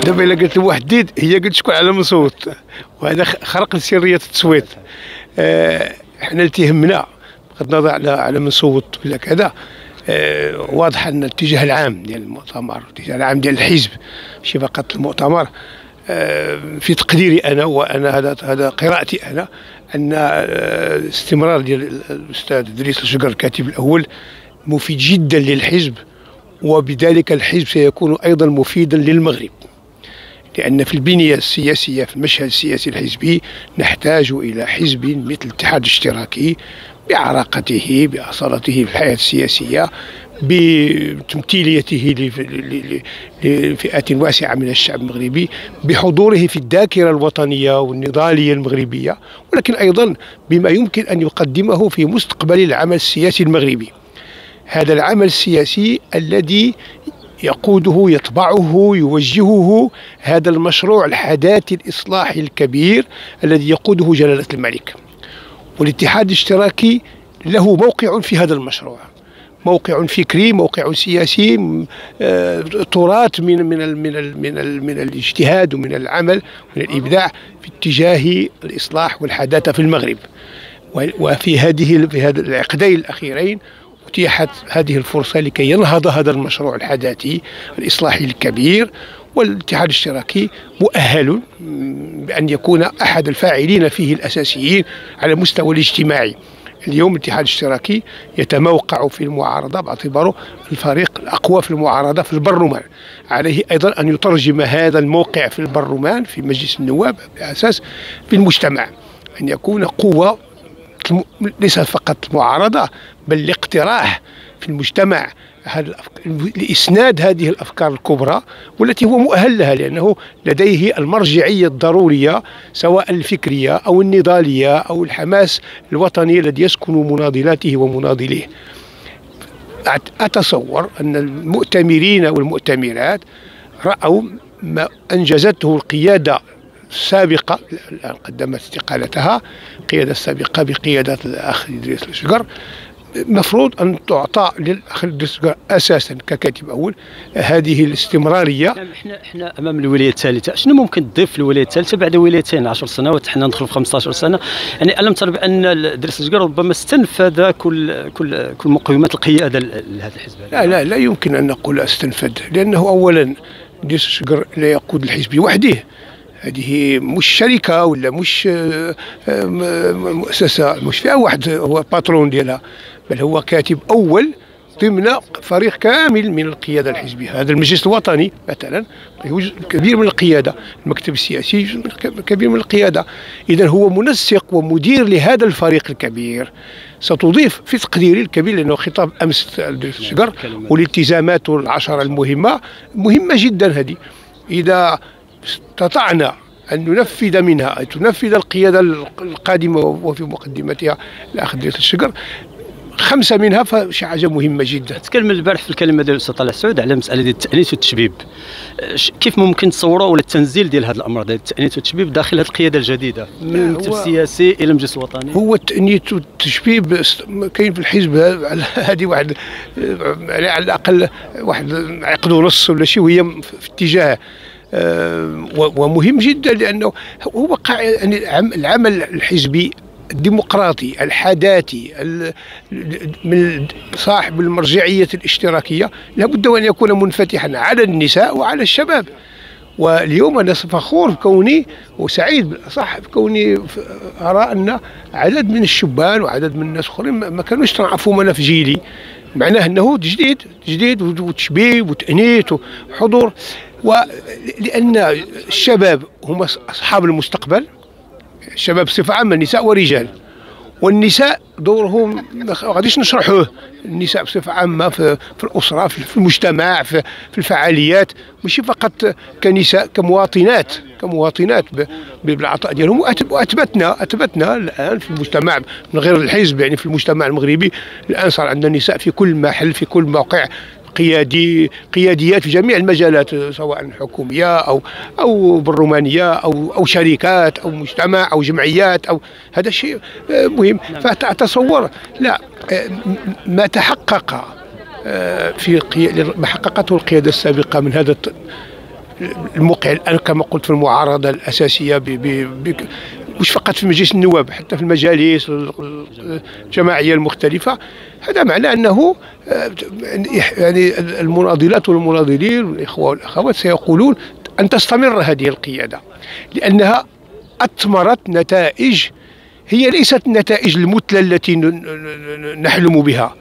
دابا الا قلت لواحد ديد هي قلت شكون على مصوت، وهذا خرق سريه التصويت. احنا اللي تيهمنا بغض النظر على من صوت ولا كذا. واضح ان الاتجاه العام ديال المؤتمر، الاتجاه العام ديال الحزب ماشي فقط المؤتمر، في تقديري انا، وانا هذا قراءتي انا، ان استمرار ديال الاستاذ ادريس الشقر الكاتب الاول مفيد جدا للحزب، وبذلك الحزب سيكون ايضا مفيدا للمغرب، لأن في البنية السياسية في المشهد السياسي الحزبي نحتاج إلى حزب مثل الاتحاد الاشتراكي بعراقته بأصالته في الحياة السياسية، بتمثيليته لفئات واسعة من الشعب المغربي، بحضوره في الذاكرة الوطنية والنضالية المغربية، ولكن أيضا بما يمكن أن يقدمه في مستقبل العمل السياسي المغربي. هذا العمل السياسي الذي يقوده يطبعه يوجهه هذا المشروع الحداثي الإصلاحي الكبير الذي يقوده جلالة الملك. والاتحاد الاشتراكي له موقع في هذا المشروع، موقع فكري، موقع سياسي، تراث من الاجتهاد ومن العمل ومن الإبداع في اتجاه الإصلاح والحداثة في المغرب. وفي هذا العقدين الأخيرين أتيحت هذه الفرصة لكي ينهض هذا المشروع الحداثي الإصلاحي الكبير، والاتحاد الاشتراكي مؤهل بأن يكون أحد الفاعلين فيه الأساسيين على المستوى الاجتماعي. اليوم الاتحاد الاشتراكي يتموقع في المعارضة باعتباره الفريق الأقوى في المعارضة في البرلمان. عليه أيضا أن يترجم هذا الموقع في البرلمان في مجلس النواب بأساس في المجتمع، أن يكون قوة ليس فقط معارضة بل الاقتراح في المجتمع لإسناد هذه الأفكار الكبرى والتي هو مؤهل لها، لأنه لديه المرجعية الضرورية سواء الفكرية أو النضالية أو الحماس الوطني الذي يسكن مناضلاته ومناضليه. أتصور أن المؤتمرين والمؤتمرات رأوا ما أنجزته القيادة السابقة، الآن قدمت استقالتها، القيادة السابقة بقيادة الأخ ادريس الشقر، مفروض أن تعطى للأخ ادريس الشقر أساسا ككاتب أول هذه الاستمرارية. احنا أمام الولاية الثالثة، شنو ممكن تضيف الولاية الثالثة بعد ولايتين 10 سنوات، حنا ندخل في 15 سنة؟ يعني ألم ترى بأن ادريس الشقر ربما استنفذ كل مقومات القيادة لهذا الحزب؟ لا يمكن أن نقول استنفذ، لأنه أولا ادريس الشقر لا يقود الحزب وحده، هذه مش شركة ولا مش مؤسسة، مش فيها واحد هو باترون ديالها، بل هو كاتب أول ضمن فريق كامل من القيادة الحزبية. هذا المجلس الوطني مثلا كبير من القيادة، المكتب السياسي كبير من القيادة، إذا هو منسق ومدير لهذا الفريق الكبير. ستضيف في تقديري الكبير، لأنه خطاب أمس الشقر والالتزامات العشرة المهمة مهمة جدا هذه، إذا استطعنا أن ننفذ منها، أن تنفذ القيادة القادمة وفي مقدمتها الأخ ادريس الشقر 5 منها، فشي حاجة مهمة جدا. تكلم البارح في الكلمة ديال الأستاذ طلال سعود على مسألة ديال التأنيث والتشبيب، كيف ممكن تصوروا ولا التنزيل ديال هذا الأمر ديال التأنيث والتشبيب داخل هذه القيادة الجديدة من المكتب السياسي إلى المجلس الوطني؟ هو التأنيث والتشبيب كاين في الحزب، هذه واحد على الأقل واحد عقد ونص ولا شيء، وهي في اتجاه ومهم جدا، لأنه هو يعني العمل الحزبي الديمقراطي الحداثي من صاحب المرجعية الاشتراكية لابد أن يكون منفتحا على النساء وعلى الشباب. واليوم أنا فخور بكوني وسعيد بالأصح بكوني أرى أن عدد من الشبان وعدد من الناس آخرين ما كانوش تنعرفوا أنا في جيلي، معناه أنه تجديد وتشبيب وتأنيث وحضور، ولأن الشباب هم أصحاب المستقبل، الشباب بصفة عامة نساء ورجال، والنساء دورهم ما غاديش نشرحوه، النساء بصفة عامة في الأسرة في المجتمع في الفعاليات، ماشي فقط كنساء كمواطنات بالعطاء ديالهم. وأثبتنا الآن في المجتمع من غير الحزب، يعني في المجتمع المغربي الآن صار عندنا نساء في كل محل في كل موقع، قياديات في جميع المجالات، سواء حكومية أو برلمانية أو شركات أو مجتمع أو جمعيات، أو هذا شيء مهم. فأتصور لا ما تحقق ما حققته القيادة السابقة من هذا الموقع الآن كما قلت في المعارضة الأساسية مش فقط في مجلس النواب، حتى في المجالس الجماعية المختلفة. هذا معناه أنه يعني المناضلات والمناضلين والإخوة والأخوات سيقولون أن تستمر هذه القيادة، لأنها أثمرت نتائج هي ليست النتائج المثلى التي نحلم بها،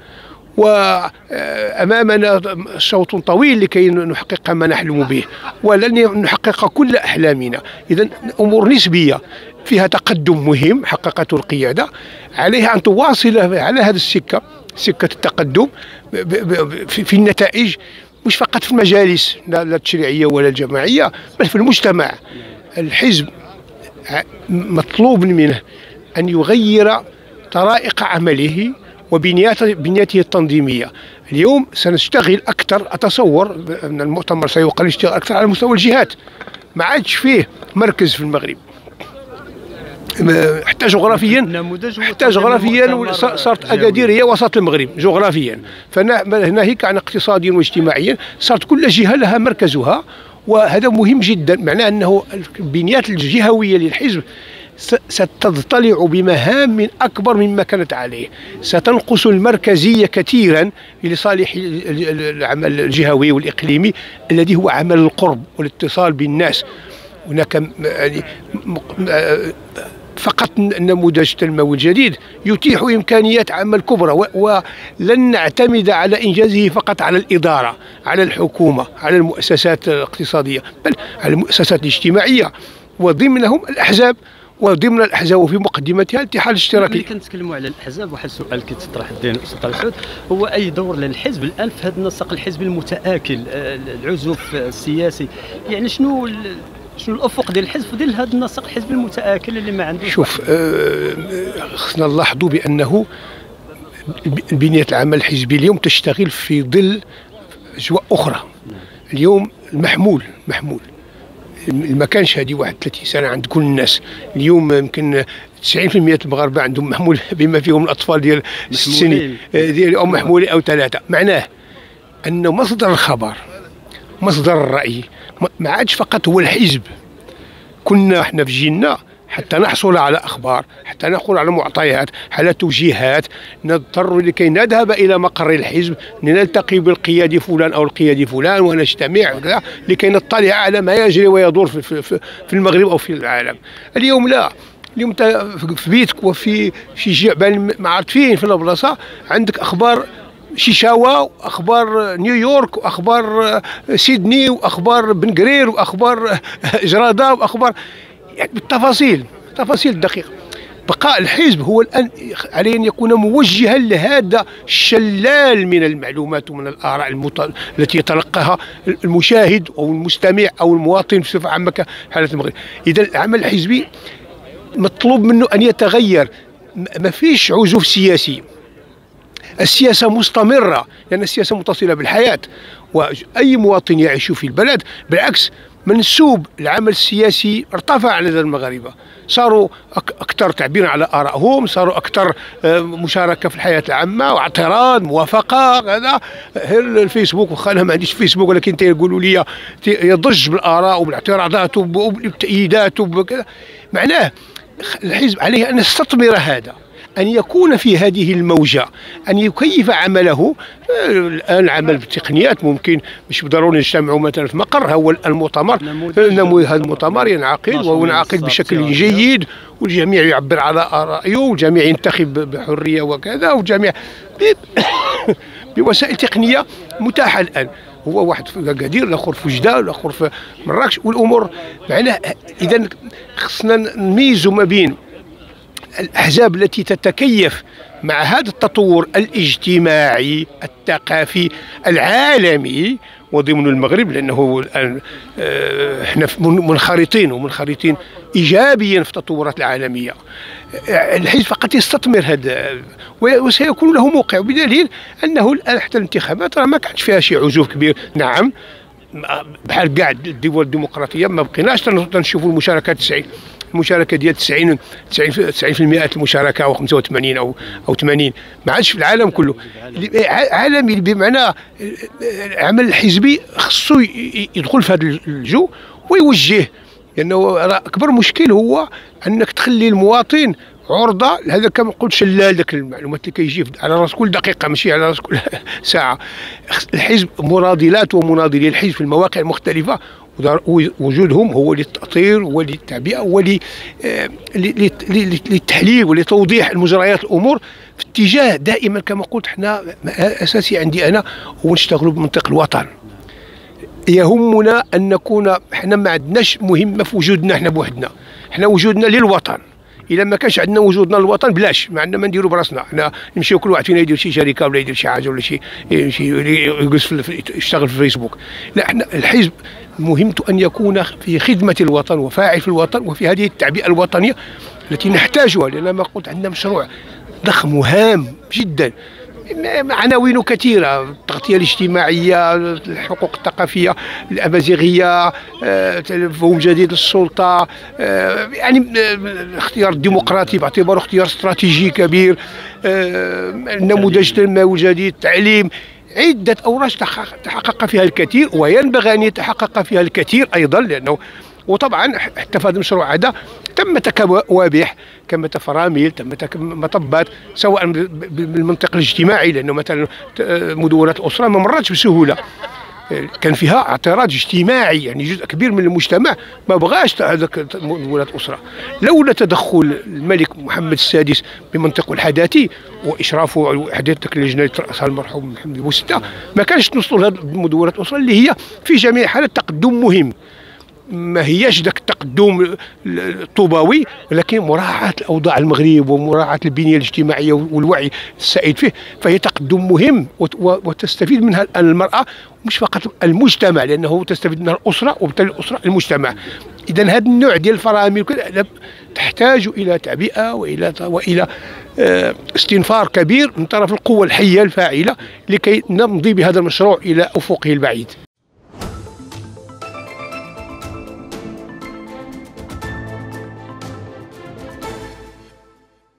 وأمامنا شوط طويل لكي نحقق ما نحلم به، ولن نحقق كل أحلامنا. إذن أمور نسبية فيها تقدم مهم حققته القيادة، عليها أن تواصل على هذه السكة، سكة التقدم في النتائج، مش فقط في المجالس لا التشريعية ولا الجماعية، بل في المجتمع. الحزب مطلوب منه أن يغير طرائق عمله وبنيته التنظيمية. اليوم سنشتغل أكثر، أتصور أن المؤتمر سيقال يشتغل أكثر على مستوى الجهات، ما عادش فيه مركز في المغرب، حتى جغرافيا صارت أكادير هي وسط المغرب جغرافيا، فناهيك عن اقتصاديا واجتماعيا صارت كل جهة لها مركزها، وهذا مهم جدا. معناه أنه البنيات الجهوية للحزب ستضطلع بمهام أكبر مما كانت عليه، ستنقص المركزية كثيرا لصالح العمل الجهوي والإقليمي الذي هو عمل القرب والاتصال بالناس. هناك يعني فقط النموذج التنموي الجديد يتيح إمكانيات عمل كبرى، ولن نعتمد على إنجازه فقط على الإدارة، على الحكومة، على المؤسسات الاقتصادية، بل على المؤسسات الاجتماعية، وضمنهم الأحزاب، وضمن الأحزاب وفي مقدمتها الاتحاد الاشتراكي. ملي كنتكلموا على الأحزاب، واحد السؤال كيتطرح الدين أستاذ طارق سعود، هو أي دور للحزب الآن في هذا النسق الحزبي المتآكل، العزوف السياسي؟ يعني شنو الافق ديال الحزب في ظل هذا النسق الحزبي المتآكل اللي ما عندوش؟ شوف، خصنا نلاحظوا بانه بنية العمل الحزبي اليوم تشتغل في ظل اجواء اخرى. اليوم المحمول ما كانش هذه 31 سنه عند كل الناس. اليوم يمكن 90% المغاربه عندهم محمول، بما فيهم الاطفال ديال 6 سنين او محمولين او 3. معناه ان مصدر الخبر، مصدر الرأي ما عادش فقط هو الحزب. كنا احنا في جيلنا حتى نحصل على أخبار، حتى نحصل على معطيات، على توجيهات، نضطر لكي نذهب إلى مقر الحزب، نلتقي بالقيادي فلان أو القيادي فلان ونجتمع لكي نطلع على ما يجري ويدور في المغرب أو في العالم. اليوم لا، اليوم في بيتك وفي شي جبل ما عرفت فين في البلاصة عندك أخبار شيشاوا، واخبار نيويورك، واخبار سيدني، واخبار بن قرير، واخبار جراده، واخبار يعني بالتفاصيل، تفاصيل دقيقه. بقاء الحزب هو الان عليه ان يكون موجها لهذا الشلال من المعلومات ومن الاراء التي يتلقاها المشاهد او المستمع او المواطن بصفه عامه كحاله المغرب. اذا العمل الحزبي مطلوب منه ان يتغير، ما فيش عزوف سياسي، السياسة مستمرة، لأن السياسة متصلة بالحياة، وأي مواطن يعيش في البلد بالعكس منسوب العمل السياسي ارتفع لدى المغاربة، صاروا أكثر تعبيرا على آرائهم، صاروا أكثر مشاركة في الحياة العامة واعتراض موافقة. هذا الفيسبوك، واخا أنا ما عنديش فيسبوك ولكن يقولوا لي يضج بالآراء وبالاعتراضات وبالتأييدات وبكذا. معناه الحزب عليه أن يستثمر هذا، أن يكون في هذه الموجة، أن يكيف عمله. الآن العمل بالتقنيات ممكن مش ضروري نجتمعوا مثلا في مقر، هو المؤتمر هذا المؤتمر ينعقد وينعقد بشكل جيد، والجميع يعبر على آرائه، والجميع ينتخب بحرية وكذا، والجميع بوسائل تقنية متاحة الآن. هو واحد في أكادير، الآخر في وجدة، الآخر في مراكش، والأمور معناه. إذا خصنا نميزوا ما بين الأحزاب التي تتكيف مع هذا التطور الاجتماعي الثقافي العالمي وضمن المغرب، لأنه الآن احنا منخرطين إيجابيا في التطورات العالمية. الحزب فقط يستثمر هذا وسيكون له موقع، بدليل أنه الآن حتى الانتخابات راه ما كانش فيها شي عزوف كبير. نعم، بحال كاع الدول الديمقراطية ما بقيناش تنشوفوا المشاركة 90، المشاركه ديال 90% المشاركه، او 85 او 80، ما عادش في العالم كله عالمي. بمعنى العمل الحزبي خصو يدخل في هذا الجو ويوجه، لانه اكبر مشكل هو انك تخلي المواطن عرضه لهذا كما قلت شلال داك المعلومات اللي كيجي على راس كل دقيقه، ماشي على راس كل ساعه. الحزب مرادلات ومناضلي الحزب في المواقع المختلفه وجودهم هو للتأطير وللتعبئة وللتحليل ولتوضيح المجريات الأمور في اتجاه دائما كما قلت. احنا أساسي عندي أنا هو نشتغلوا بمنطق الوطن. يهمنا أن نكون احنا ما عندناش مهمة في وجودنا احنا بوحدنا، احنا وجودنا للوطن. الا ما كانش عندنا وجودنا للوطن بلاش، ما عندنا ما نديروا براسنا. احنا نمشيو كل واحد فينا يدير شي شركه ولا يدير شي حاجه ولا شي يجلس يشتغل في الفيسبوك. لا، احنا الحزب مهمته ان يكون في خدمه الوطن وفاعل في الوطن وفي هذه التعبئه الوطنيه التي نحتاجها، لان ما قلت عندنا مشروع ضخم وهام جدا، عناوين كثيرة: التغطية الاجتماعية، الحقوق الثقافية، الأمازيغية، مفهوم جديد للسلطة، يعني الاختيار الديمقراطي باعتباره اختيار استراتيجي كبير، النموذج التنموي الجديد، التعليم، عدة أوراق تحقق فيها الكثير وينبغي أن يتحقق فيها الكثير أيضا. لأنه وطبعا حتى في هذا المشروع هذا تمت كوابح، تمت فرامل، تمت مطبات، سواء بالمنطق الاجتماعي، لانه مثلا مدونات الاسره ما مرتش بسهوله، كان فيها اعتراض اجتماعي، يعني جزء كبير من المجتمع ما بغاش هذاك مدونات الاسره. لولا تدخل الملك محمد السادس بمنطقه الحداثي واشرافه واحداث ذاك اللجنه اللي تراسها المرحوم محمد بوسته، ما كانش نوصلوا لهذه مدونات الاسره اللي هي في جميع الحالات تقدم مهم. ما هياش ذاك التقدم الطوباوي، ولكن مراعاة الأوضاع المغرب ومراعاة البنية الاجتماعية والوعي السائد فيه، فهي تقدم مهم وتستفيد منها المرأة، مش فقط المجتمع، لأنه تستفيد منها الأسرة وبالتالي الأسرة المجتمع. إذا هذا النوع ديال الفرامل تحتاج إلى تعبئة وإلى استنفار كبير من طرف القوى الحية الفاعلة لكي نمضي بهذا المشروع إلى أفقه البعيد.